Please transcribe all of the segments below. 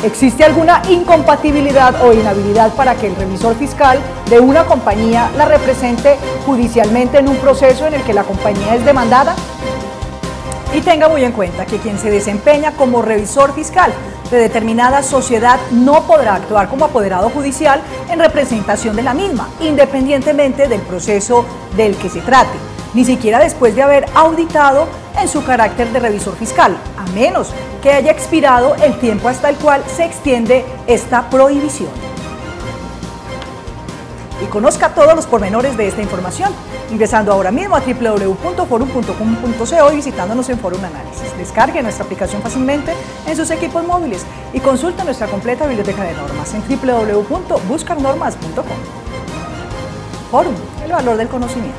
¿Existe alguna incompatibilidad o inhabilidad para que el revisor fiscal de una compañía la represente judicialmente en un proceso en el que la compañía es demandada? Y tenga muy en cuenta que quien se desempeña como revisor fiscal de determinada sociedad no podrá actuar como apoderado judicial en representación de la misma, independientemente del proceso del que se trate, ni siquiera después de haber auditado en su carácter de revisor fiscal, a menos que haya expirado el tiempo hasta el cual se extiende esta prohibición. Y conozca todos los pormenores de esta información ingresando ahora mismo a www.forum.com.co y visitándonos en Forum Análisis. Descargue nuestra aplicación fácilmente en sus equipos móviles y consulte nuestra completa biblioteca de normas en www.buscarnormas.com. Forum, el valor del conocimiento.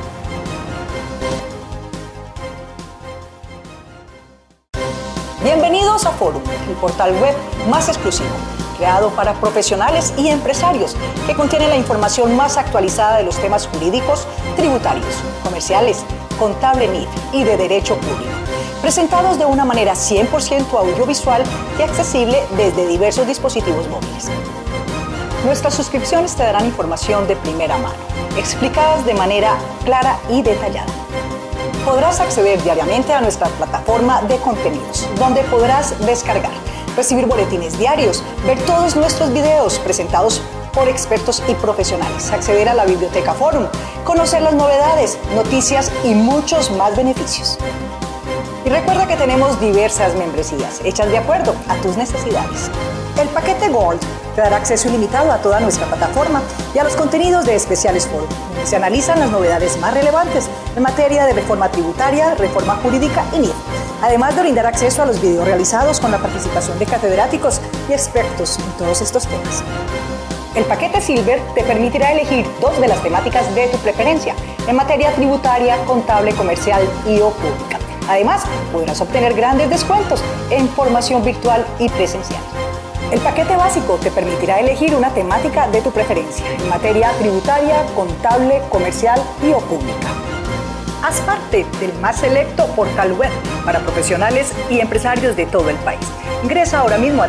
Bienvenidos a Forum, el portal web más exclusivo, creado para profesionales y empresarios, que contiene la información más actualizada de los temas jurídicos, tributarios, comerciales, contable NIF y de derecho público, presentados de una manera 100% audiovisual y accesible desde diversos dispositivos móviles. Nuestras suscripciones te darán información de primera mano, explicadas de manera clara y detallada. Podrás acceder diariamente a nuestra plataforma de contenidos, donde podrás descargar, recibir boletines diarios, ver todos nuestros videos presentados por expertos y profesionales, acceder a la biblioteca Forum, conocer las novedades, noticias y muchos más beneficios. Y recuerda que tenemos diversas membresías hechas de acuerdo a tus necesidades. El paquete Gold te dará acceso ilimitado a toda nuestra plataforma y a los contenidos de especiales Forum, donde se analizan las novedades más relevantes en materia de reforma tributaria, reforma jurídica y NIF, además de brindar acceso a los videos realizados con la participación de catedráticos y expertos en todos estos temas. El paquete Silver te permitirá elegir 2 de las temáticas de tu preferencia en materia tributaria, contable, comercial y o pública. Además, podrás obtener grandes descuentos en formación virtual y presencial. El paquete básico te permitirá elegir una temática de tu preferencia en materia tributaria, contable, comercial y o pública. Haz parte del más selecto portal web para profesionales y empresarios de todo el país. Ingresa ahora mismo a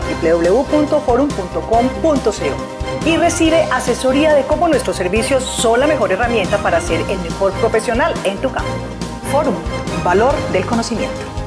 www.forum.com.co y recibe asesoría de cómo nuestros servicios son la mejor herramienta para ser el mejor profesional en tu campo. Forum, valor del conocimiento.